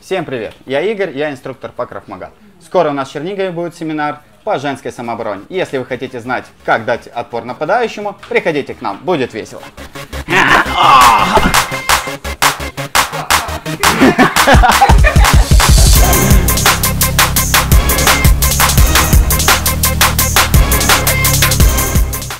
Всем привет! Я Игорь, я инструктор по Крав Мага. Скоро у нас в Чернигове будет семинар по женской самообороне. Если вы хотите знать, как дать отпор нападающему, приходите к нам, будет весело.